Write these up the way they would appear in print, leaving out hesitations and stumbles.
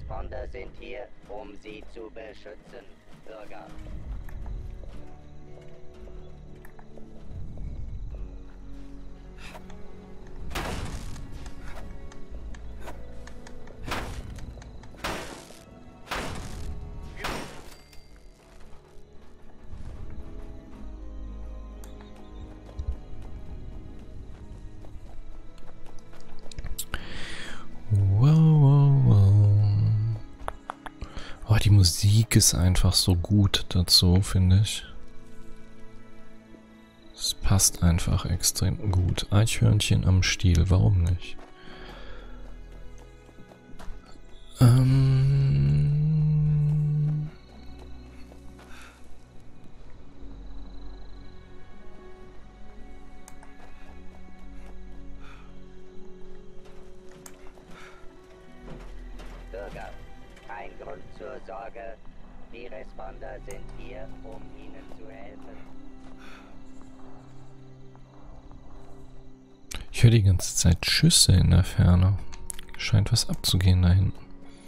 Responder sind hier, um Sie zu beschützen, Bürger. Oh, die Musik ist einfach so gut dazu, finde ich. Es passt einfach extrem gut. Eichhörnchen am Stiel, warum nicht? Bürger, kein Grund zur Sorge. Die Responder sind hier, um Ihnen zu helfen. Ich höre die ganze Zeit Schüsse in der Ferne. Scheint was abzugehen da hinten.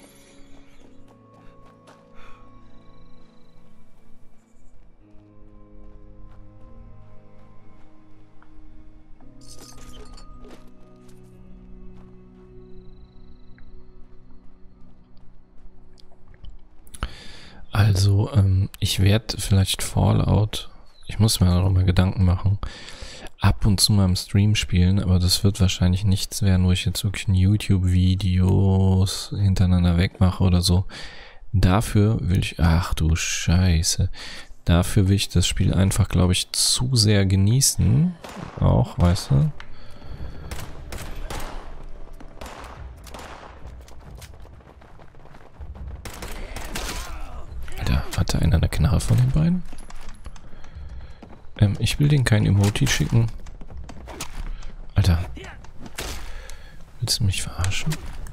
Also, ich werde vielleicht Fallout, ich muss mir darüber Gedanken machen, ab und zu mal im Stream spielen, aber das wird wahrscheinlich nichts werden, wo ich jetzt wirklich YouTube-Videos hintereinander wegmache oder so. Dafür will ich, ach du Scheiße, dafür will ich das Spiel einfach, glaube ich, zu sehr genießen, auch, weißt du? Alter, hatte einer eine Knarre von den beiden? Ich will den kein Emoji schicken. Alter. Willst du mich verarschen?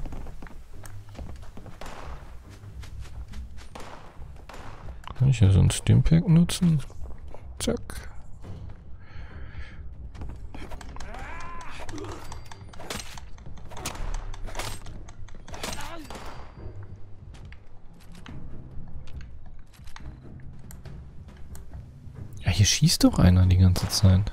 Kann ich ja so ein Stimpack nutzen? Zack. Ja, hier schießt doch einer die ganze Zeit.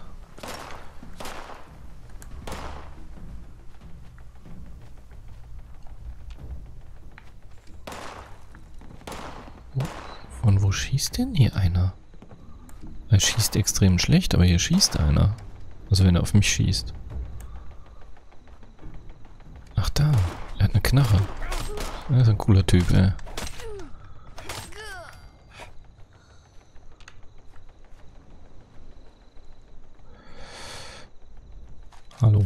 Von wo schießt denn hier einer? Er schießt extrem schlecht, aber hier schießt einer. Also wenn er auf mich schießt. Ach da, er hat eine Knarre. Er ist ein cooler Typ, ey. Hallo.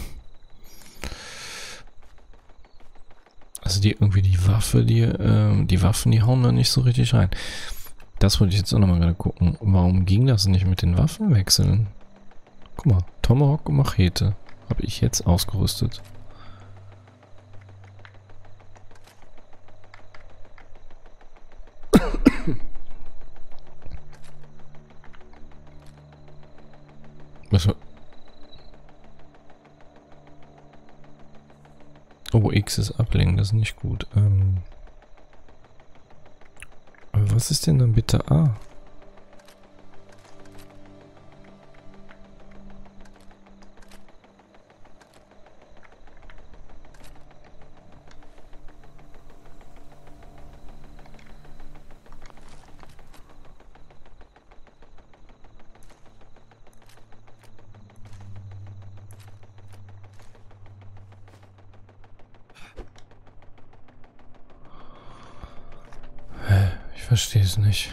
Also die Waffen, die hauen da nicht so richtig rein. Das wollte ich jetzt auch nochmal gerade gucken. Warum ging das nicht mit den Waffen wechseln? Guck mal, Tomahawk und Machete habe ich jetzt ausgerüstet. Was war? Oh, X ist ablenken, das ist nicht gut. Aber was ist denn dann bitte A? Ich verstehe es nicht.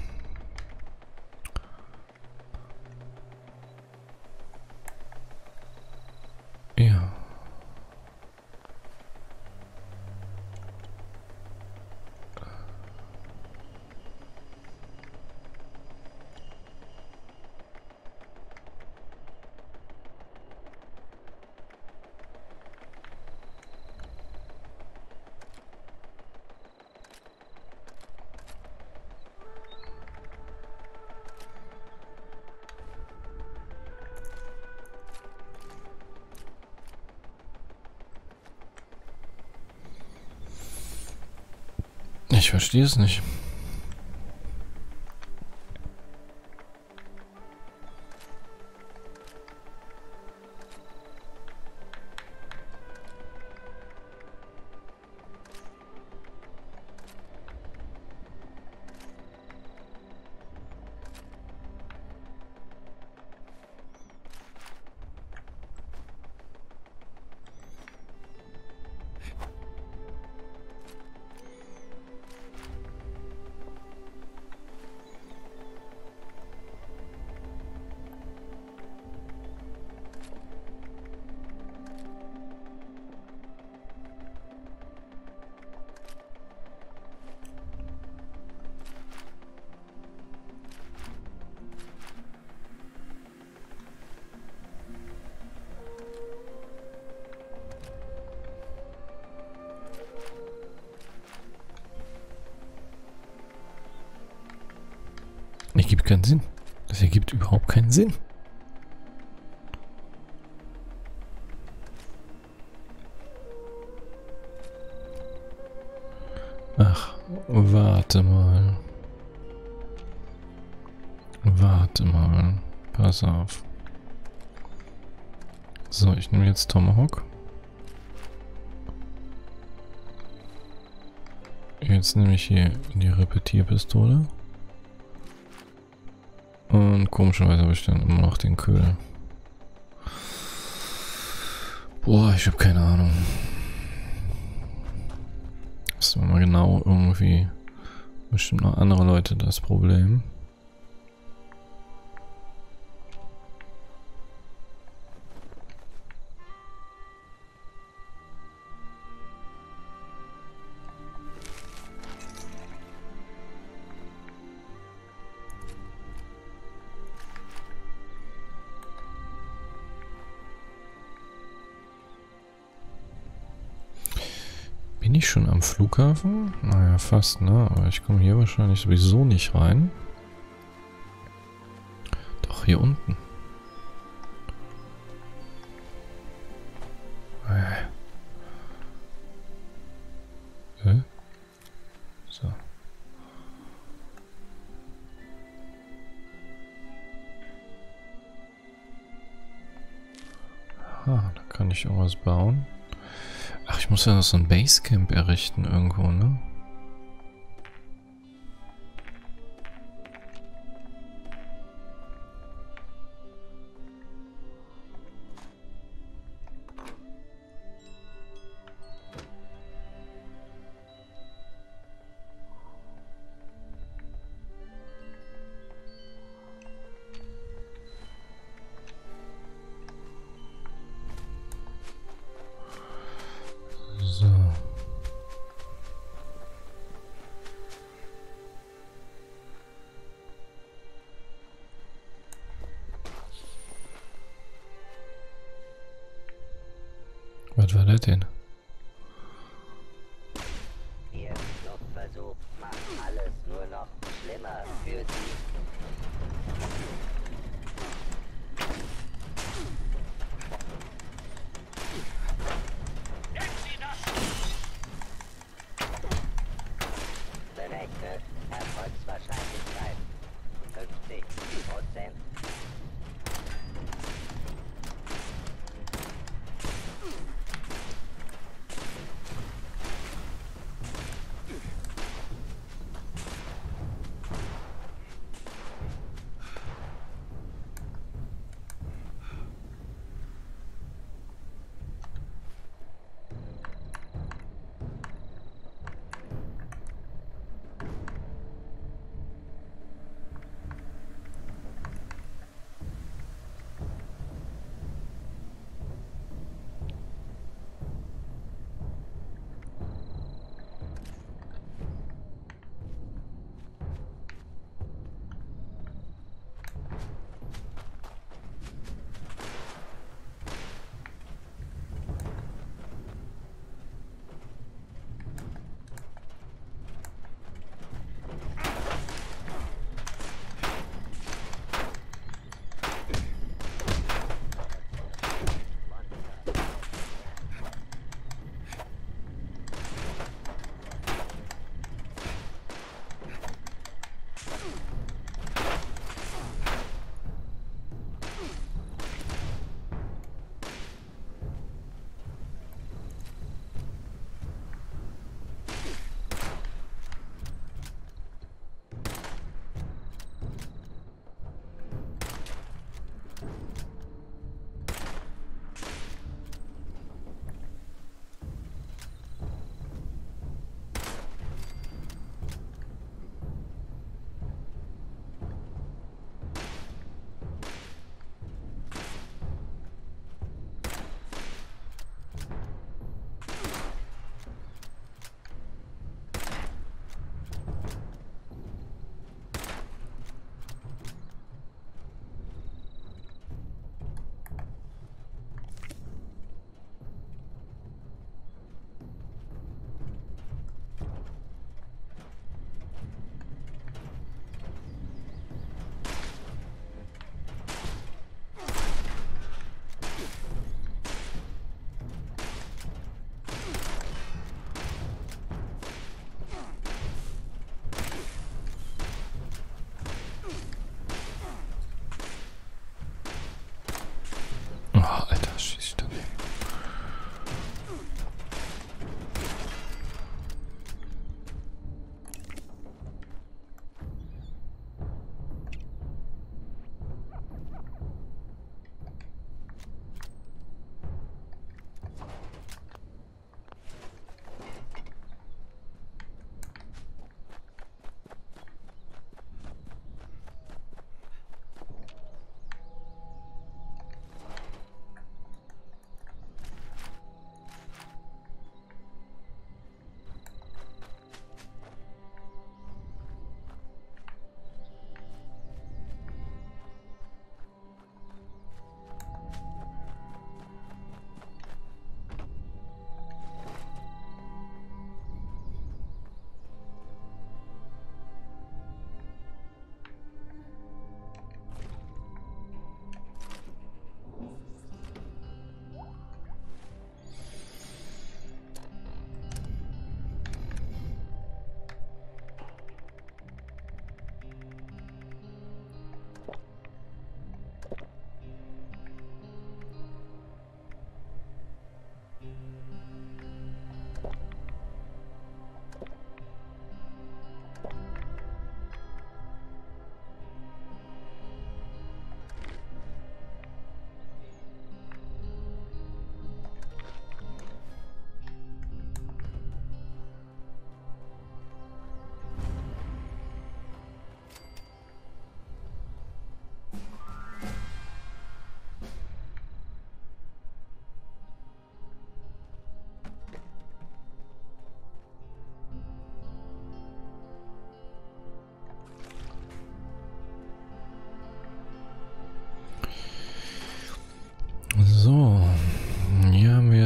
Ja. Ich verstehe es nicht. Ergibt keinen Sinn. Das ergibt überhaupt keinen Sinn. Ach, warte mal. Warte mal. Pass auf. So, ich nehme jetzt Tomahawk. Jetzt nehme ich hier die Repetierpistole. Und komischerweise habe ich dann immer noch den Köhl. Boah, ich habe keine Ahnung. Das ist mal genau irgendwie bestimmt noch andere Leute das Problem. Bin ich schon am Flughafen? Naja, fast, ne? Aber ich komme hier wahrscheinlich sowieso nicht rein. Doch, hier unten. So. Aha, da kann ich irgendwas bauen. Ach, ich muss ja noch so ein Basecamp errichten irgendwo, ne? So. Was war das denn? Ihr Fluchtversuch macht alles nur noch schlimmer für sie. Berechnet Erfolgswahrscheinlichkeit 50%.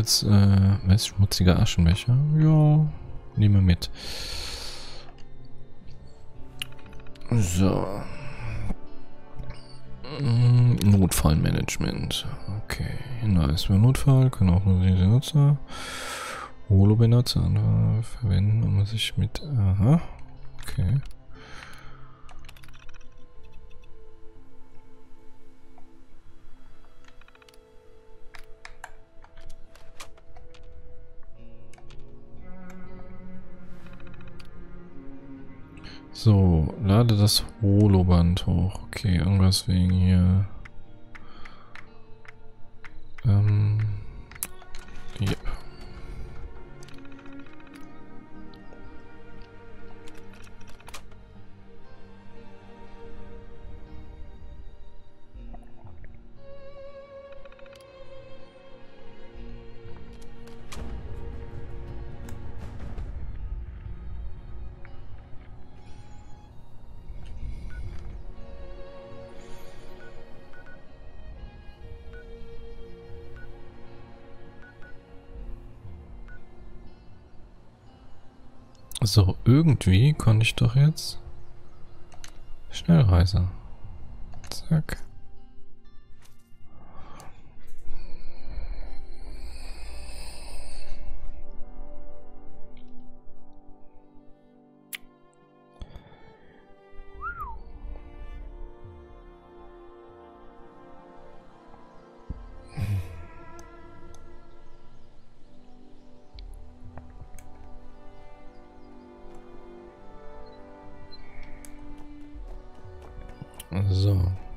jetzt, was, schmutziger Aschenbecher? Ja, nehmen wir mit. So. Notfallmanagement. Okay, nice. Bei Notfall können auch nur diese Nutzer, Holo-Benutzer verwenden, um sich mit... Aha. Okay. So, lade das Holoband hoch. Okay, irgendwas wegen hier. Yep. So, irgendwie konnte ich doch jetzt Schnellreise. Zack. So.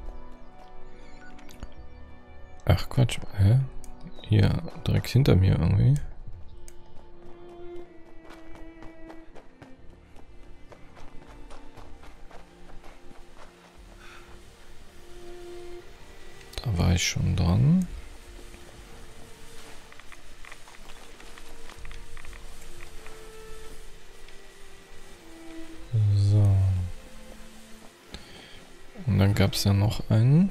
Ach Quatsch, hä? Hier, direkt hinter mir irgendwie. Da war ich schon dran. So. Und dann gab es ja noch einen.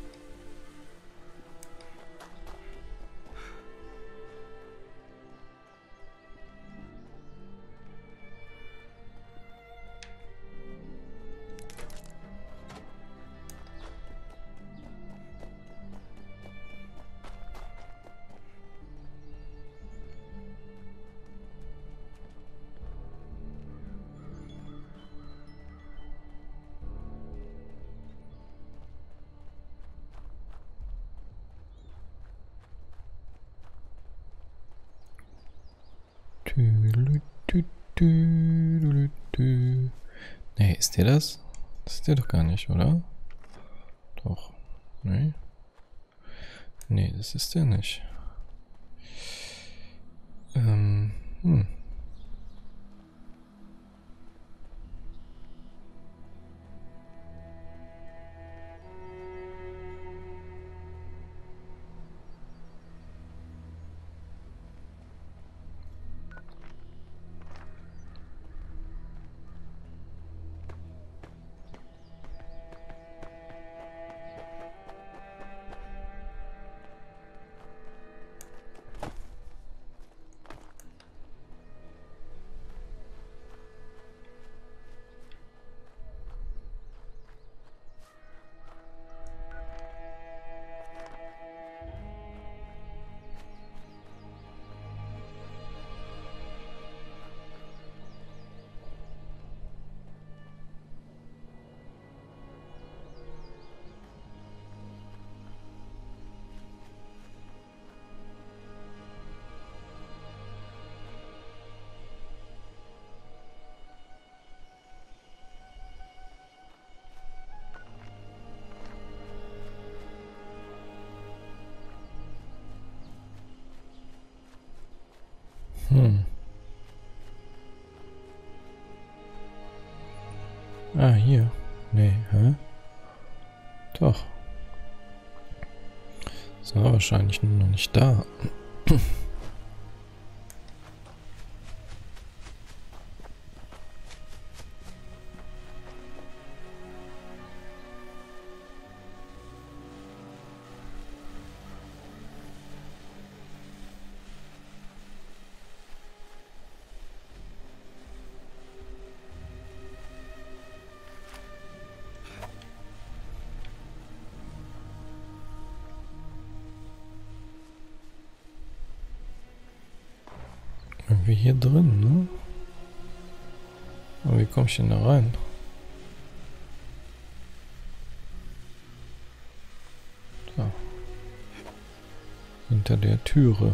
Nee, ist der das? Das ist der doch gar nicht, oder? Doch. Nee. Nee, das ist der nicht. Hm. Ah, hier. Nee, hä? Doch. Das war wahrscheinlich nur noch nicht da. irgendwie hier drin, ne? Aber wie komme ich denn da rein? Da. Hinter der Türe.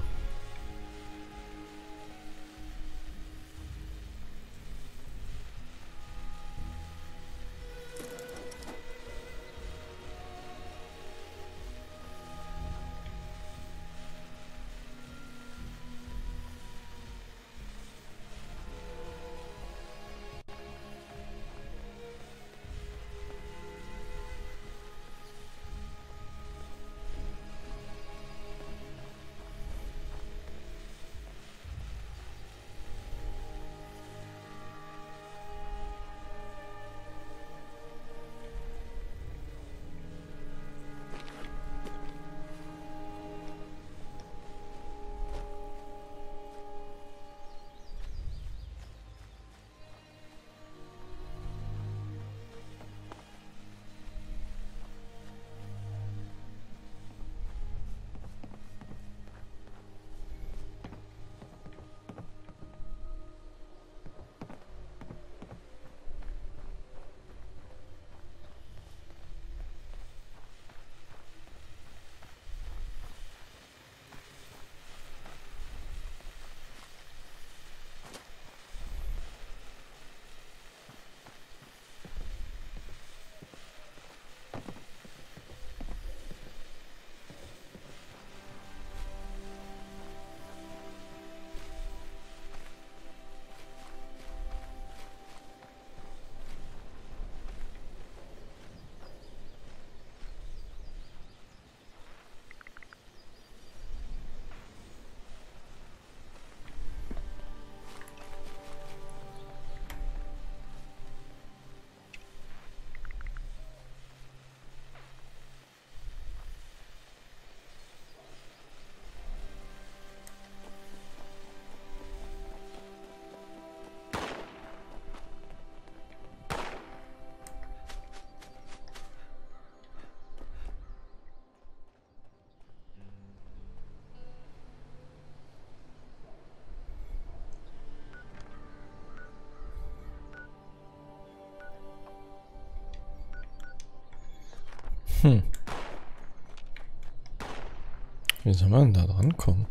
Wie soll man da dran kommen?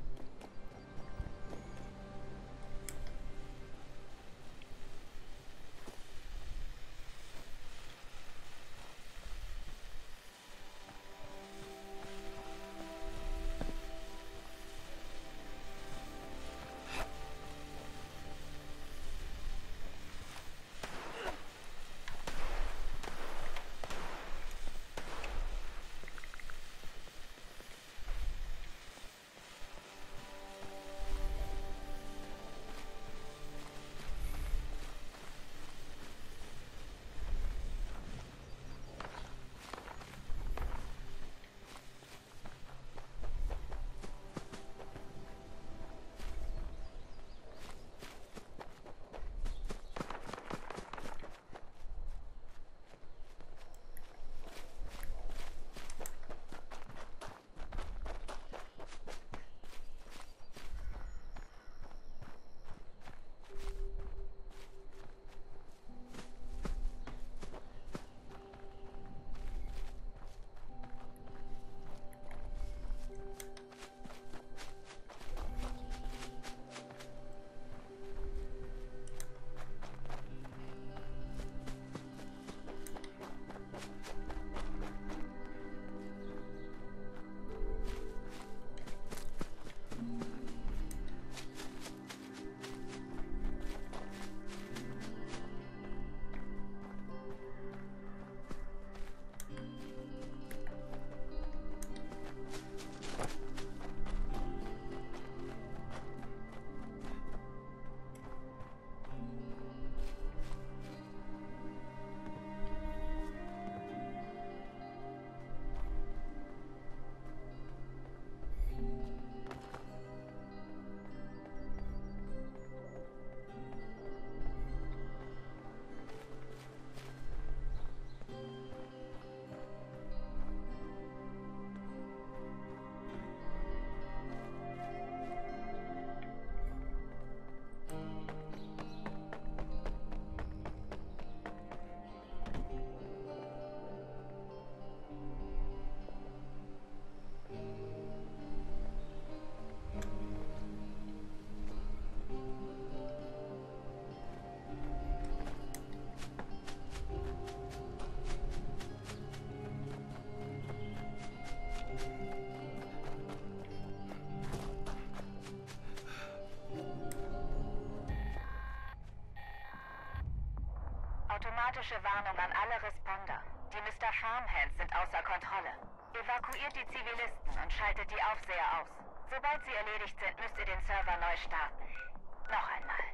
automatische Warnung an alle Responder. Die Mr. Farmhands sind außer Kontrolle. Evakuiert die Zivilisten und schaltet die Aufseher aus. Sobald sie erledigt sind, müsst ihr den Server neu starten. Noch einmal.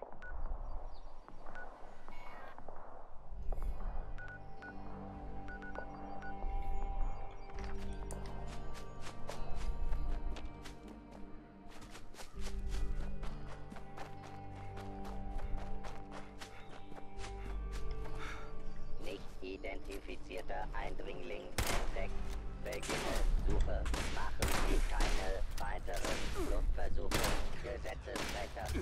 Identifizierter Eindringling entdeckt. Beginne Suche. Machen Sie keine weiteren Fluchtversuche. Gesetzesbrecher.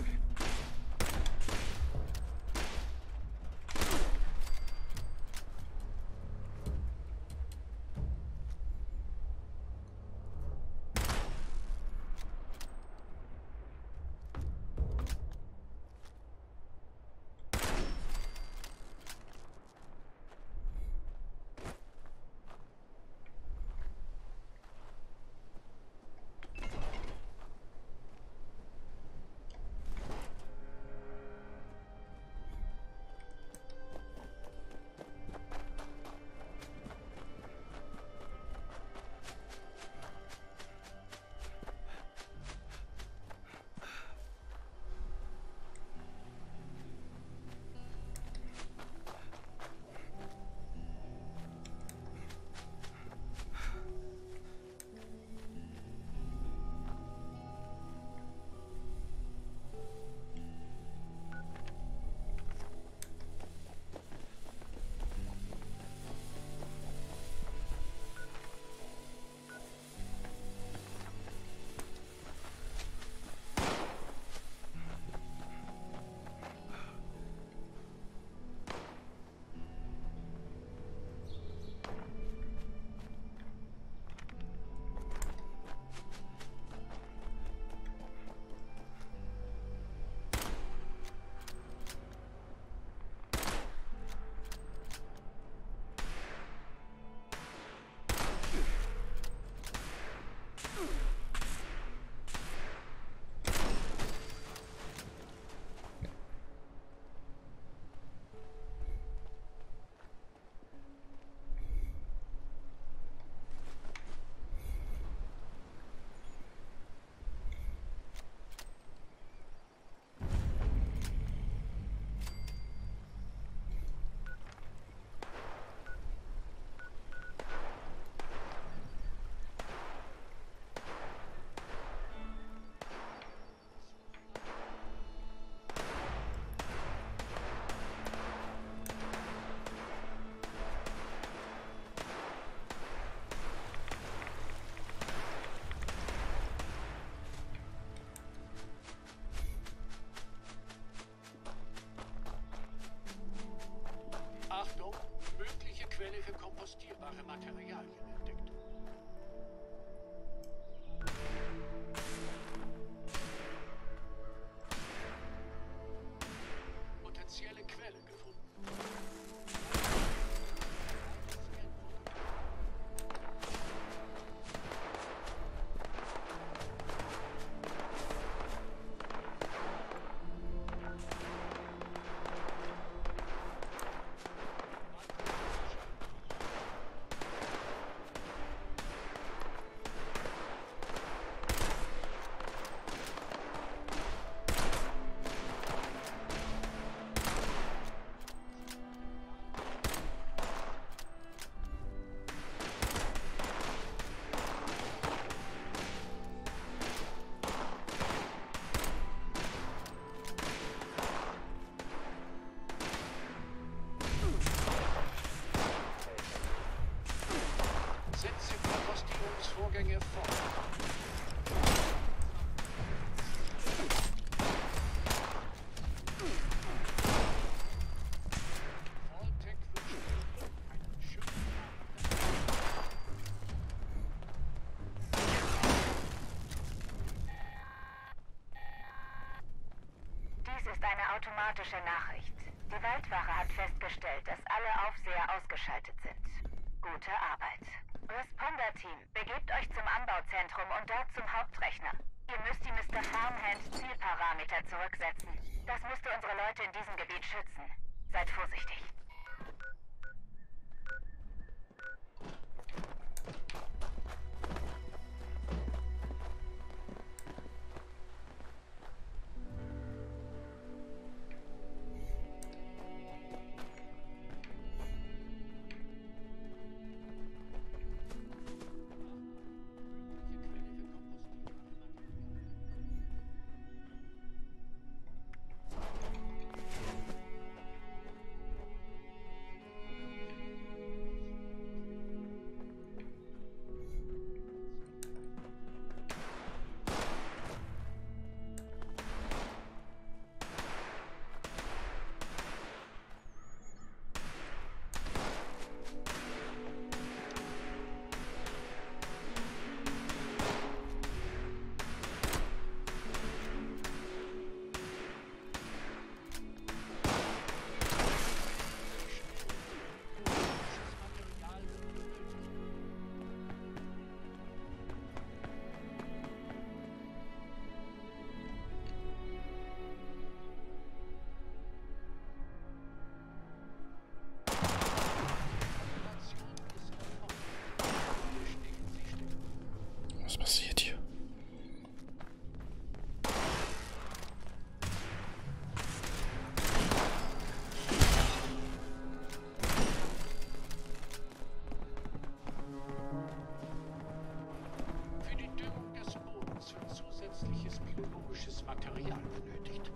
Quelle für kompostierbare Materialien entdeckt. Potenzielle Quelle gefunden. Vorgänge fort. Dies ist eine automatische Nachricht. Die Waldwache hat festgestellt, dass alle Aufseher ausgeschaltet sind. Gute Arbeit. Responder-Team, begebt euch zum Anbauzentrum und dort zum Hauptrechner. Ihr müsst die Mr. Farmhand Zielparameter zurücksetzen. Das müsste unsere Leute in diesem Gebiet schützen. Seid vorsichtig. Material benötigt.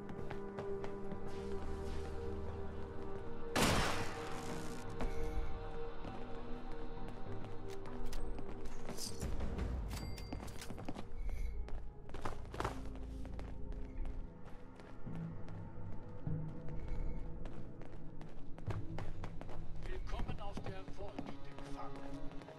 Willkommen auf der Volbeat Gefangen.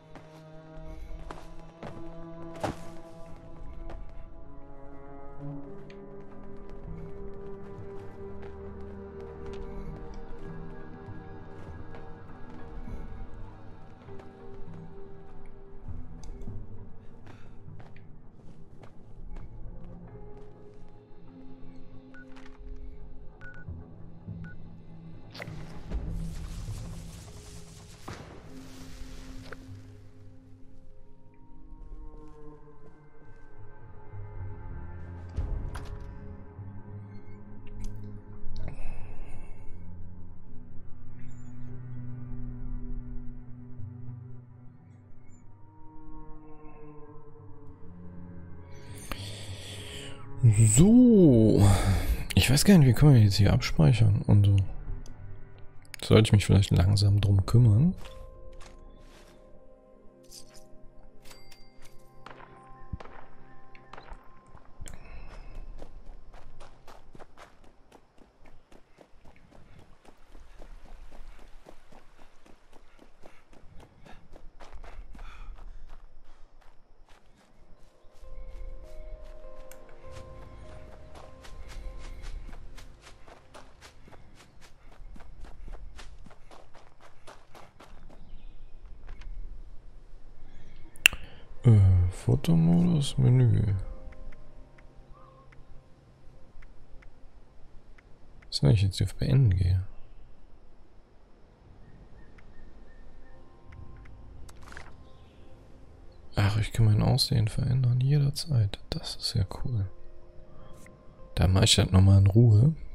So. Ich weiß gar nicht, wie können wir jetzt hier abspeichern und so. Sollte ich mich vielleicht langsam drum kümmern. Fotomodus, Menü. Was, wenn ich jetzt hier auf Beenden gehe? Ach, ich kann mein Aussehen verändern jederzeit. Das ist ja cool. Da mache ich das nochmal in Ruhe.